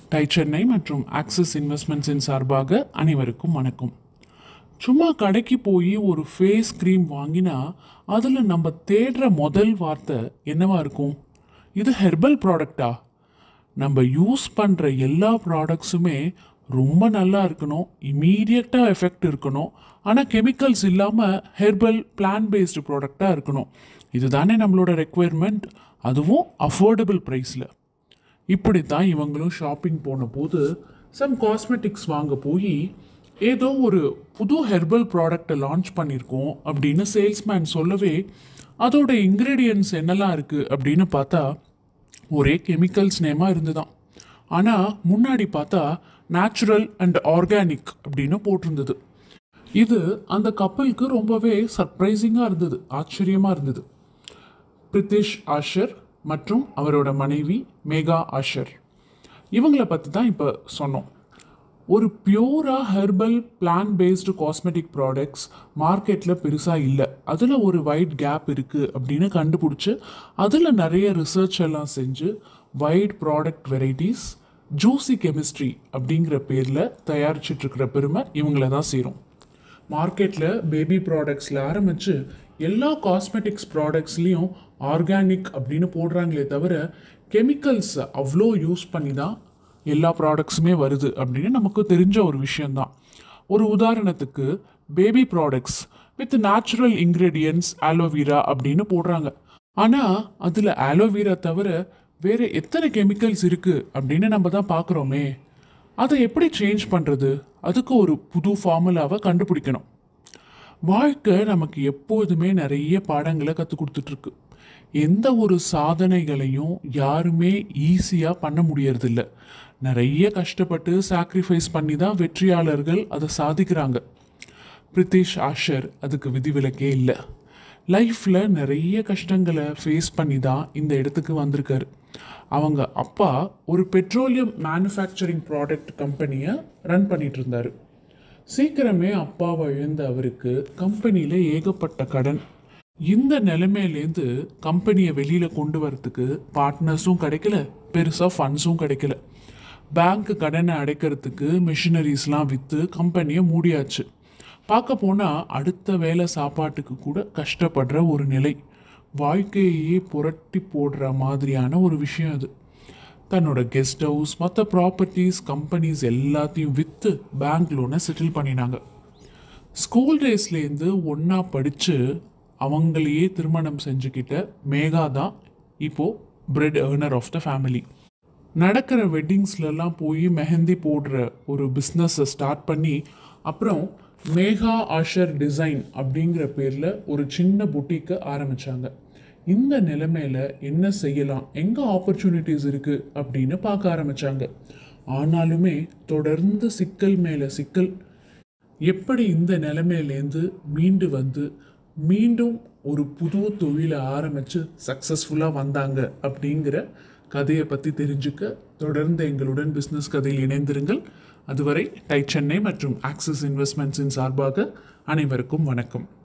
Tie Chennai மற்றும் axis இன்வெஸ்ட்மெண்ட்ஸின் சார்பாக அனைவருக்கும் வணக்கம். சும்மா கடைக்கு போய் ஒரு ஃபேஸ் க்ரீம் வாங்கினா அதில் நம்ம தேடுற முதல் வார்த்தை என்னவா இருக்கும்? இது ஹெர்பல் ப்ராடக்டா? நம்ம யூஸ் பண்ணுற எல்லா ப்ராடக்ட்ஸுமே ரொம்ப நல்லா இருக்கணும், இமீடியட்டாக எஃபெக்ட் இருக்கணும், ஆனால் கெமிக்கல்ஸ் இல்லாமல் ஹெர்பல் பிளான் பேஸ்டு ப்ராடக்டாக இருக்கணும். இதுதானே நம்மளோட ரெக்குயர்மெண்ட், அதுவும் அஃபோர்டபுள் ப்ரைஸில். இப்படித்தான் இவங்களும் ஷாப்பிங் போன போது சம் காஸ்மெட்டிக்ஸ் வாங்க போய் ஏதோ ஒரு புது ஹெர்பல் ப்ராடக்டை லான்ச் பண்ணியிருக்கோம் அப்படின்னு சேல்ஸ்மேன் சொல்லவே அதோட இன்க்ரீடியன்ட்ஸ் என்னெல்லாம் இருக்குது அப்படின்னு பார்த்தா ஒரே கெமிக்கல்ஸ் நேமாக இருந்துதான். ஆனால் முன்னாடி பார்த்தா நேச்சுரல் அண்ட் ஆர்கானிக் அப்படின்னு போட்டிருந்தது. இது அந்த கப்பலுக்கு ரொம்பவே சர்ப்ரைசிங்காக இருந்தது, ஆச்சரியமாக இருந்தது. பிரித்திஷ் ஆஷர் மற்றும் அவரோட மனைவி மேகா ஆஷர், இவங்களை பற்றி தான் இப்போ சொன்னோம். ஒரு பியூராக herbal plant based cosmetic products மார்க்கெட்டில் பெருசாக இல்லை, அதில் ஒரு வைட் கேப் இருக்குது அப்படின்னு கண்டுபிடிச்சி அதில் நிறைய ரிசர்ச் எல்லாம் செஞ்சு wide product varieties Juicy Chemistry அப்படிங்கிற பேரில் தயாரிச்சிட்ருக்கிற பெருமை இவங்கள தான் சேரும். மார்க்கெட்டில் பேபி ப்ராடக்ட்ஸில் ஆரம்பித்து எல்லா காஸ்மெட்டிக்ஸ் ப்ராடக்ட்ஸ்லேயும் ஆர்கானிக் அப்படின்னு போடுறாங்களே தவிர கெமிக்கல்ஸ் அவ்வளோ யூஸ் பண்ணி தான் எல்லா ப்ராடக்ட்ஸுமே வருது அப்படின்னு நமக்கு தெரிஞ்ச ஒரு விஷயந்தான். ஒரு உதாரணத்துக்கு baby products with natural ingredients aloe vera அப்படின்னு போடுறாங்க. ஆனால் அதில் ஆலோவேரா தவிர வேறு எத்தனை கெமிக்கல்ஸ் இருக்குது அப்படின்னு நம்ம தான் பார்க்குறோமே. அதை எப்படி சேஞ்ச் பண்ணுறது? அதுக்கு ஒரு புது ஃபார்முலாவை கண்டுபிடிக்கணும். வாழ்க்கை நமக்கு எப்போதுமே நிறைய பாடங்களை கற்றுக் கொடுத்துட்ருக்கு. எந்த ஒரு சாதனைகளையும் யாருமே ஈஸியாக பண்ண முடியறதில்ல. நிறைய கஷ்டப்பட்டு சாக்ரிஃபைஸ் பண்ணி தான் வெற்றியாளர்கள் அதை சாதிக்கிறாங்க. பிரித்திஷ் ஆஷர் அதுக்கு விதிவிலக்கே இல்லை. லைஃப்பில் நிறைய கஷ்டங்களை ஃபேஸ் பண்ணி தான் இந்த இடத்துக்கு வந்திருக்காரு. அவங்க அப்பா ஒரு பெட்ரோலியம் மேனுஃபேக்சரிங் ப்ராடக்ட் கம்பெனியை ரன் பண்ணிட்டு இருந்தார். சீக்கிரமே அப்பாவை இழந்த அவருக்கு கம்பெனியில் ஏகப்பட்ட கடன். இந்த நிலைமையிலேருந்து கம்பெனியை வெளியில் கொண்டு வரத்துக்கு பார்ட்னர்ஸும் கிடைக்கல, பெருசாக ஃபண்ட்ஸும் கிடைக்கல. பேங்க் கடனை அடைக்கிறதுக்கு மிஷினரிஸ்லாம் விற்று கம்பெனியை மூடியாச்சு. பார்க்க போனால் அடுத்த வேலை சாப்பாட்டுக்கு கூட கஷ்டப்படுற ஒரு நிலை. வாழ்க்கையே புரட்டி போடுற மாதிரியான ஒரு விஷயம் அது. தன்னோட கெஸ்ட் ஹவுஸ், மற்ற ப்ராப்பர்ட்டிஸ், கம்பெனிஸ் எல்லாத்தையும் விற்று பேங்க் லோனை செட்டில் பண்ணினாங்க. ஸ்கூல் டேஸ்லேருந்து ஒன்றா படித்து அவங்களையே திருமணம் செஞ்சுக்கிட்ட மேகா தான் இப்போது bread earner of the family. நடக்கிற வெட்டிங்ஸ்லலாம் போய் மெஹந்தி போடுற ஒரு பிஸ்னஸை ஸ்டார்ட் பண்ணி அப்புறம் மேகா ஆஷர் டிசைன் அப்படிங்கிற பேரில் ஒரு சின்ன புட்டிக்கை ஆரம்பித்தாங்க. இந்த நிலைமையில் என்ன செய்யலாம், எங்கே ஆப்பர்ச்சுனிட்டிஸ் இருக்குது அப்படின்னு பார்க்க ஆரம்பித்தாங்க. ஆனாலுமே தொடர்ந்து சிக்கல் மேலே சிக்கல். எப்படி இந்த நிலைமையிலேருந்து மீண்டு வந்து மீண்டும் ஒரு புது தொழிலை ஆரம்பித்து சக்ஸஸ்ஃபுல்லாக வந்தாங்க அப்படிங்கிற கதையை பற்றி தெரிஞ்சுக்க தொடர்ந்து எங்களுடன் பிஸ்னஸ் கதையில் இணைந்திருங்கள். அதுவரை டை சென்னை மற்றும் ஆக்சிஸ் இன்வெஸ்ட்மெண்ட்ஸின் சார்பாக அனைவருக்கும் வணக்கம்.